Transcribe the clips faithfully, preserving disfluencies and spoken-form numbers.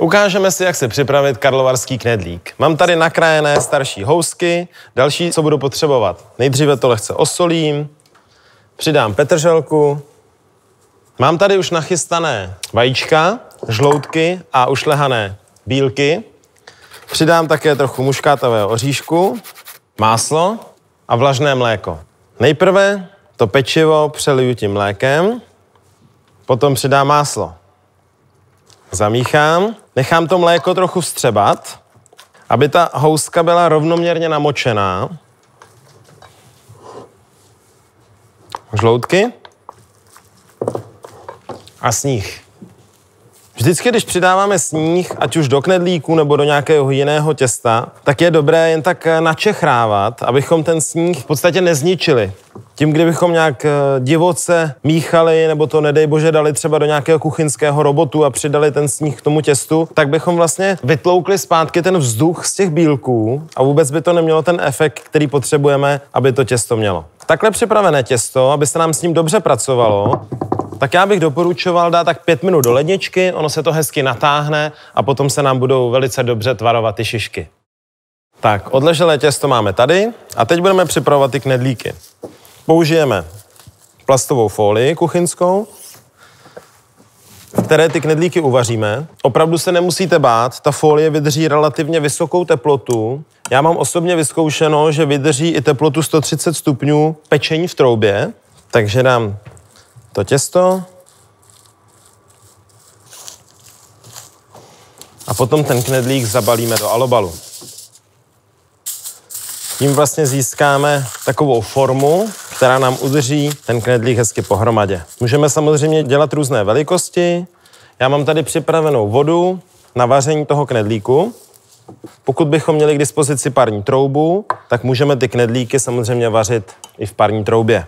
Ukážeme si, jak se připravit karlovarský knedlík. Mám tady nakrájené starší housky, další, co budu potřebovat. Nejdříve to lehce osolím, přidám petrželku. Mám tady už nachystané vajíčka, žloutky a ušlehané bílky. Přidám také trochu muškátového oříšku, máslo a vlažné mléko. Nejprve to pečivo přeliju tím mlékem, potom přidám máslo. Zamíchám, nechám to mléko trochu vstřebat, aby ta houska byla rovnoměrně namočená. Žloutky a sníh. Vždycky, když přidáváme sníh, ať už do knedlíku nebo do nějakého jiného těsta, tak je dobré jen tak načechrávat, abychom ten sníh v podstatě nezničili. Tím, kdybychom nějak divoce míchali, nebo to nedej bože dali třeba do nějakého kuchyňského robotu a přidali ten sníh k tomu těstu, tak bychom vlastně vytloukli zpátky ten vzduch z těch bílků a vůbec by to nemělo ten efekt, který potřebujeme, aby to těsto mělo. Takhle připravené těsto, aby se nám s ním dobře pracovalo, tak já bych doporučoval dát tak pět minut do ledničky, ono se to hezky natáhne a potom se nám budou velice dobře tvarovat ty šišky. Tak, odleželé těsto máme tady a teď budeme připravovat ty knedlíky. Použijeme plastovou folii kuchyňskou, v které ty knedlíky uvaříme. Opravdu se nemusíte bát, ta folie vydrží relativně vysokou teplotu. Já mám osobně vyzkoušeno, že vydrží i teplotu sto třicet stupňů pečení v troubě, takže dám to těsto a potom ten knedlík zabalíme do alobalu. Tím vlastně získáme takovou formu, která nám udrží ten knedlík hezky pohromadě. Můžeme samozřejmě dělat různé velikosti. Já mám tady připravenou vodu na vaření toho knedlíku. Pokud bychom měli k dispozici parní troubu, tak můžeme ty knedlíky samozřejmě vařit i v parní troubě.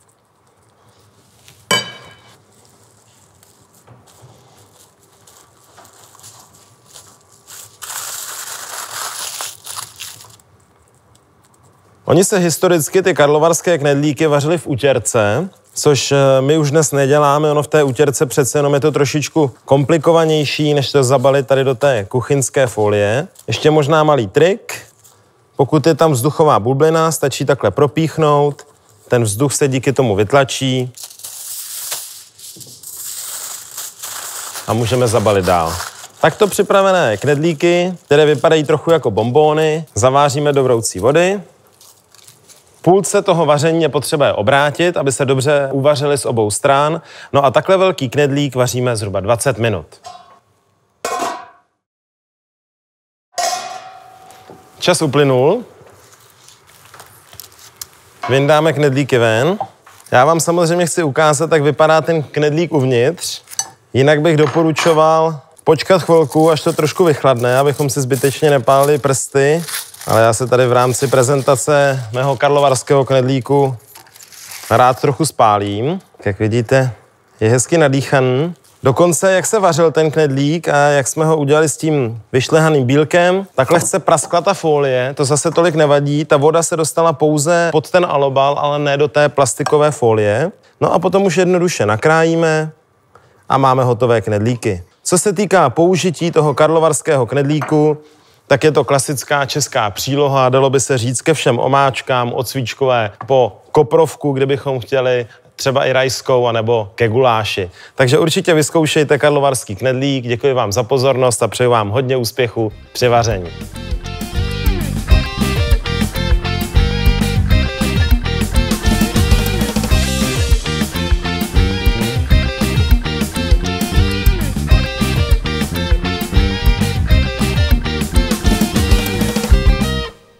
Oni se historicky ty karlovarské knedlíky vařily v utěrce, což my už dnes neděláme. Ono v té utěrce přece jenom je to trošičku komplikovanější, než to zabalit tady do té kuchyňské folie. Ještě možná malý trik. Pokud je tam vzduchová bublina, stačí takhle propíchnout. Ten vzduch se díky tomu vytlačí. A můžeme zabalit dál. Takto připravené knedlíky, které vypadají trochu jako bonbóny, zaváříme do vroucí vody. Půlce toho vaření je potřeba je obrátit, aby se dobře uvařily z obou stran. No a takhle velký knedlík vaříme zhruba dvacet minut. Čas uplynul. Vyndáme knedlíky ven. Já vám samozřejmě chci ukázat, jak vypadá ten knedlík uvnitř. Jinak bych doporučoval počkat chvilku, až to trošku vychladne, abychom si zbytečně nepálili prsty. Ale já se tady v rámci prezentace mého karlovarského knedlíku rád trochu spálím. Jak vidíte, je hezky nadýchaný. Dokonce, jak se vařil ten knedlík a jak jsme ho udělali s tím vyšlehaným bílkem, tak lehce praskla ta folie, to zase tolik nevadí. Ta voda se dostala pouze pod ten alobal, ale ne do té plastikové folie. No a potom už jednoduše nakrájíme a máme hotové knedlíky. Co se týká použití toho karlovarského knedlíku, tak je to klasická česká příloha, dalo by se říct ke všem omáčkám, od svíčkové po koprovku, kdybychom chtěli, třeba i rajskou, anebo ke guláši. Takže určitě vyzkoušejte karlovarský knedlík, děkuji vám za pozornost a přeju vám hodně úspěchu při vaření.